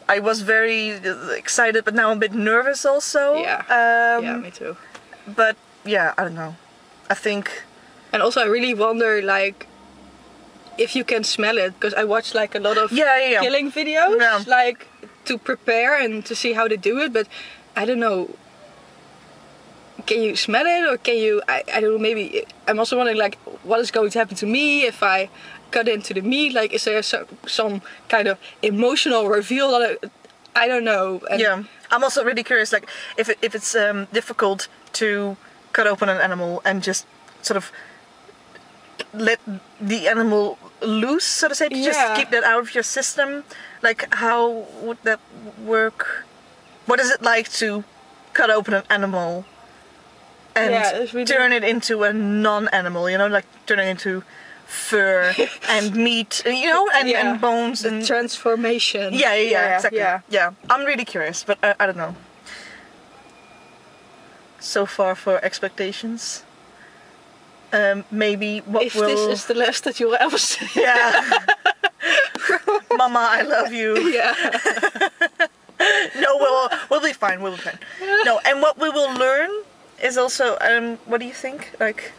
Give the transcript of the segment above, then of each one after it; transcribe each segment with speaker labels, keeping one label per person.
Speaker 1: I was very excited, but now I'm a bit nervous also.
Speaker 2: Yeah, me too.
Speaker 1: But yeah, I don't know. I think.
Speaker 2: And also I really wonder like if you can smell it, because I watch like a lot of killing videos, like to prepare and to see how they do it, but I don't know. Can you smell it, or can you? I don't know. Maybe I'm also wondering like what is going to happen to me if I cut into the meat. Like, is there some kind of emotional reveal? I don't know. And
Speaker 1: yeah, I'm also really curious. Like, if it's difficult to cut open an animal and just sort of let the animal loose, so to say, to just keep that out of your system. Like, how would that work? What is it like to cut open an animal and really turn it into a non-animal? You know, like turn it into fur and meat, you know, and bones and
Speaker 2: transformation.
Speaker 1: Yeah, exactly. Yeah, I'm really curious, but I don't know. So far for expectations. Maybe what
Speaker 2: if this is the last that you'll ever see.
Speaker 1: Yeah. Mama, I love you.
Speaker 2: Yeah.
Speaker 1: No, we'll be fine. We'll be fine. No, and what we will learn is also what do you think? Like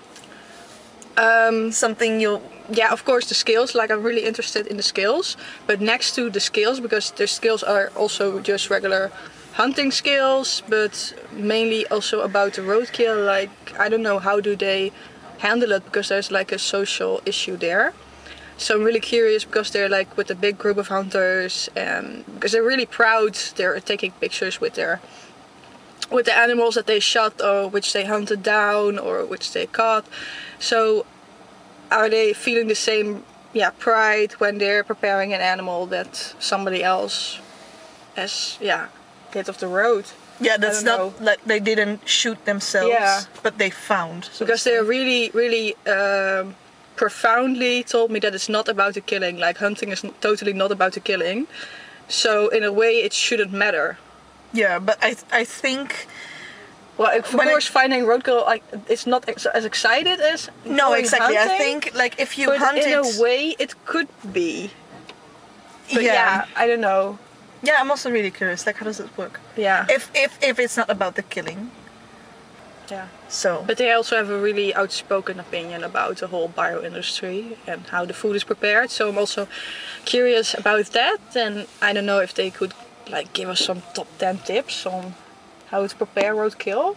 Speaker 1: something you'll.
Speaker 2: Yeah, of course the skills. Like I'm really interested in the skills, but next to the skills, because the skills are also just regular hunting skills, but mainly also about the roadkill. Like I don't know how do they handle it, because there's like a social issue there. So I'm really curious, because they're like with a big group of hunters, and because they're really proud, they're taking pictures with the animals that they shot, or which they hunted down, or which they caught. So are they feeling the same pride when they're preparing an animal that somebody else has hit off the road?
Speaker 1: Yeah, that's not like they didn't shoot themselves, but they found.
Speaker 2: So because they're really, really profoundly told me that it's not about the killing. Like hunting is totally not about the killing. So in a way, it shouldn't matter.
Speaker 1: Yeah, but I think.
Speaker 2: Well, of course, finding roadkill, like it's not as excited as
Speaker 1: exactly.
Speaker 2: Hunting,
Speaker 1: I think like if you
Speaker 2: but
Speaker 1: hunted,
Speaker 2: in a way, it could be. But yeah, I don't know.
Speaker 1: Yeah, I'm also really curious. Like, how does it work?
Speaker 2: Yeah.
Speaker 1: If it's not about the killing.
Speaker 2: Yeah.
Speaker 1: So.
Speaker 2: But they also have a really outspoken opinion about the whole bioindustry and how the food is prepared. So I'm also curious about that. And I don't know if they could like give us some top 10 tips on how to prepare roadkill.